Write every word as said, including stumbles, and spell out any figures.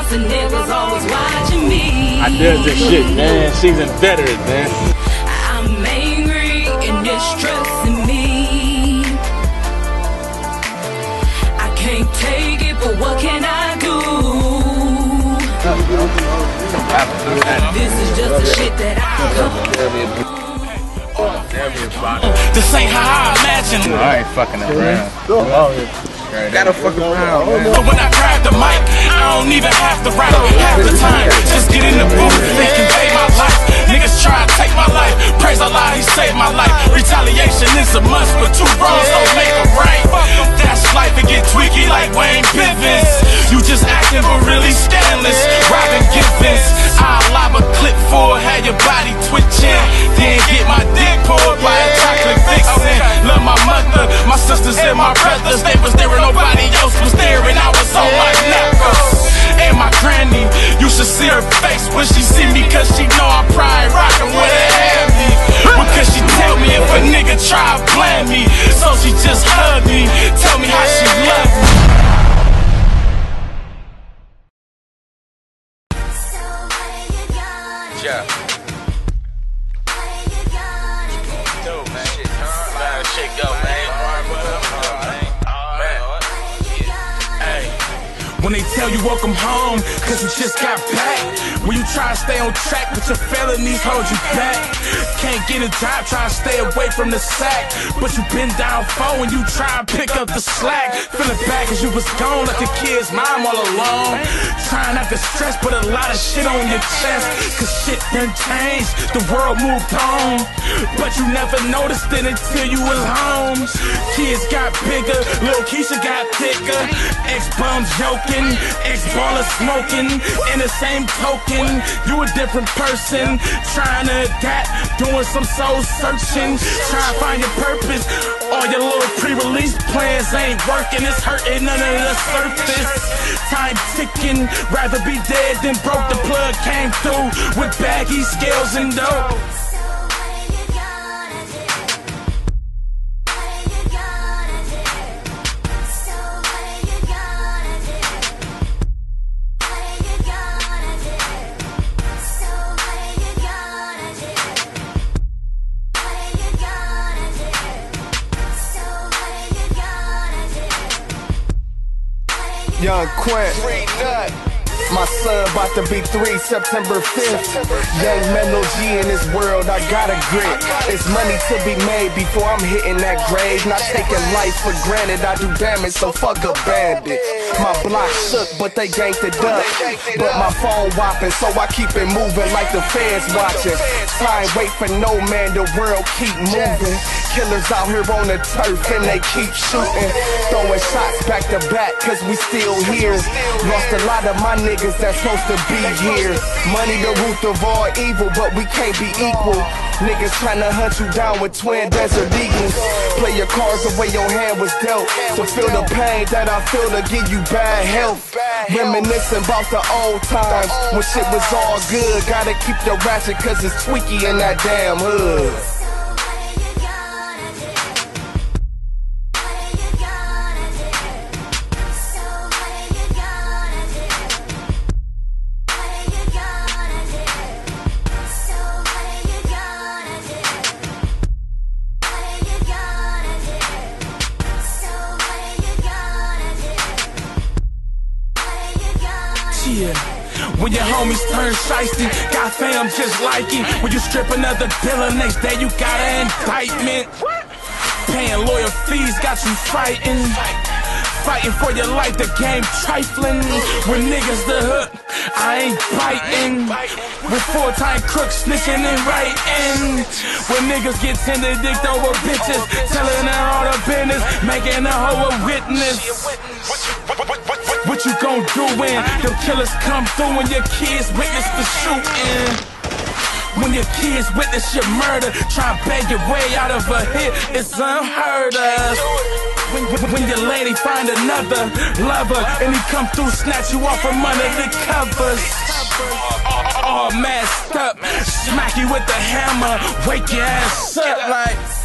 Cause the niggas always watching me. I did this shit, man. Seasoned veteran, man. I'm angry and it's stressing me. I can't take it, but what can I do? This is just the shit that I come. This ain't how I imagine. I ain't fucking around. Gotta fuck around, man. But when I grab the mic, I don't even have to rap. Half the time, just get in the booth and convey my life. Niggas try to take my life. Praise Allah, he saved my life. Retaliation is a must, but two wrongs don't make a right. That's life, it get tweaky like Wayne Bivens. You just acting but really scandalous. Robin Givens, I'll lob a clip for, have your body twitching. Then get my dick pulled by a chocolate vixen. Love my mother, my sisters and my brothers. They was there and nobody else was there, and I was on my knuckles. And my granny, you should see her face when she see me, cause she know I'm pride rockin' with her hand me. Because she tell me if a nigga try to blame me, so she just hug me, tell me how she love me. Yeah. Dude, man. Shit, huh? Man, shit go, man. When they tell you welcome home, cause you just got back. When you try to stay on track, but your felonies hold you back. Can't get a job, try to stay away from the sack. But you been down for when you try and pick up the slack. Feeling bad cause you was gone, like the kid's mom all alone. Trying not to stress, but a lot of shit on your chest. Cause shit done changed, the world moved on. But you never noticed it until you was home. Kids got bigger, Lil Keisha got thicker. Ex-bums joking, ex-baller smoking. In the same token, you a different person. Trying to adapt, doing some soul searching. Trying to find your purpose. All your little pre-release plans ain't working. It's hurting none of the surface. Time ticking, rather be dead than broke. The plug came through with baggy scales and dope. Young Quint, my son about to be three September fifth. Young Melo G in this world, I got a grit. It's money to be made before I'm hitting that grave. Not taking life for granted, I do damage, so fuck a bandit. My block shook, but they ganked it up. But my phone whopping, so I keep it moving like the feds watching. Time wait for no man, the world keep moving. Killers out here on the turf and they keep shooting. Throwing shots back to back, cause we still here. Lost a lot of my niggas that's supposed to be here. Money the root of all evil, but we can't be equal. Niggas tryna hunt you down with twin desert eagles. Play your cards the way your hand was dealt. To feel the pain that I feel to give you bad health. Reminiscing about the old times when shit was all good. Gotta keep the ratchet cause it's tweaky in that damn hood. Yeah. When your homies turn shiesty, got fam just like it. When you strip another dealer, next day you got an indictment. Paying lawyer fees got you fighting. Fighting for your life, the game trifling. When niggas the hook, I ain't biting. With four-time crooks snitching and writing. When niggas get tender dicked over bitches, telling her all the business, making a hoe a witness. What you gon' do when them killers come through and your kids witness the shooting? When your kids witness your murder, try and beg your way out of a hit, it's unheard of. When, when your lady find another lover and he come through, snatch you off from under the covers. All, all messed up, smack you with the hammer, wake your ass up like.